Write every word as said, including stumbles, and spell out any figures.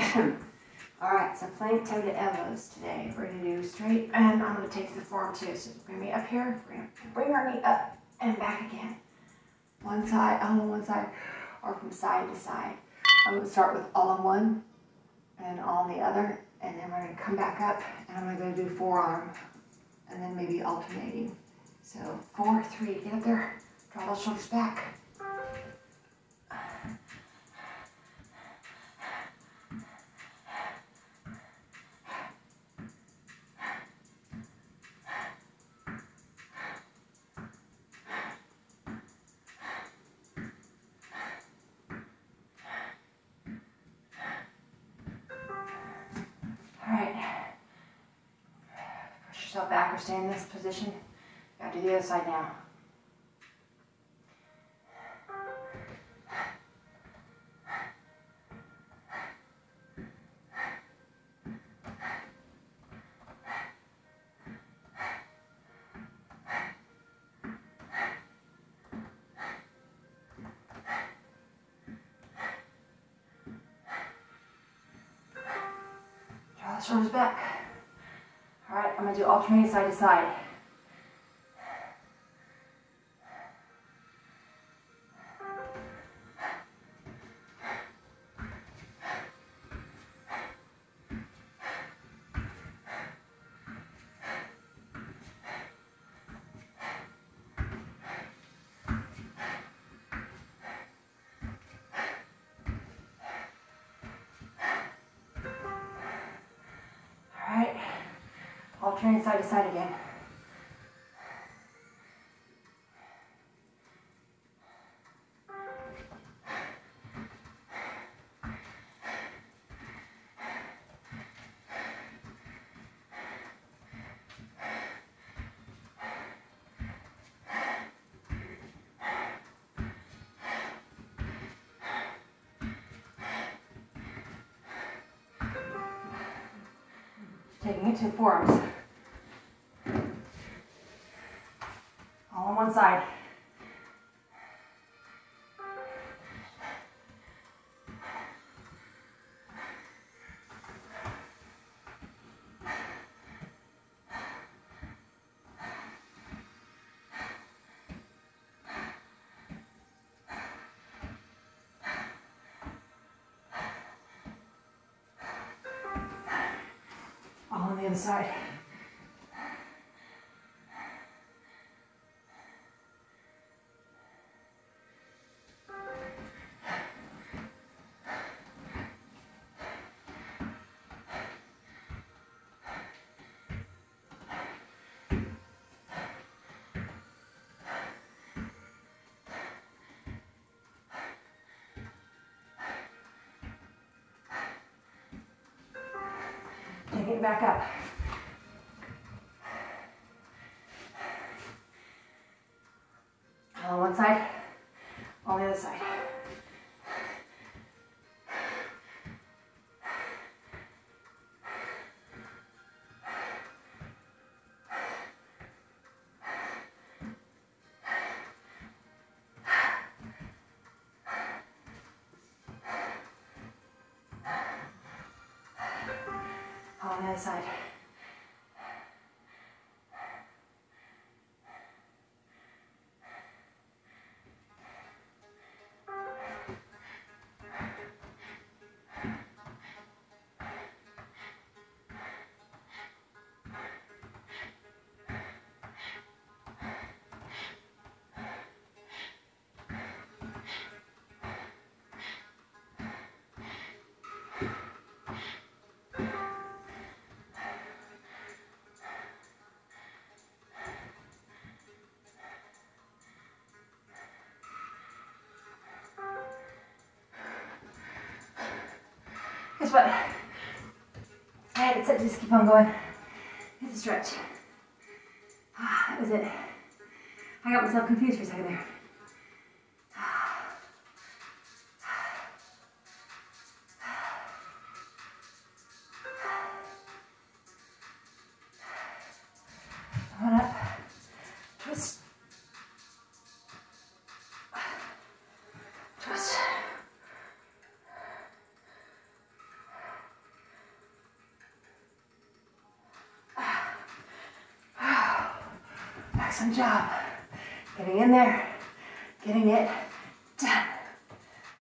All right, so plank toe to elbows today. We're gonna do straight, and I'm gonna take the forearm too. So we're gonna be up here, we're gonna bring our knee up and back again. One side, all on one side, or from side to side. I'm gonna start with all on one, and all on the other, and then we're gonna come back up, and I'm gonna go do forearm, and then maybe alternating. So four, three, get up there, draw those shoulders back. All right, push yourself back or stay in this position. Gotta do the other side now. Draw the shoulders back. All right, I'm gonna do alternating side to side. Alternating side to side again. Taking it to forearms. All on one side. All on the other side. Take it back up. On one side, on the other side. On the other side. Guess what? I had it set to just keep on going. It's a stretch. Ah, that was it. I got myself confused for a second there. One up. Twist. Twist. Excellent job. Getting in there, getting it done.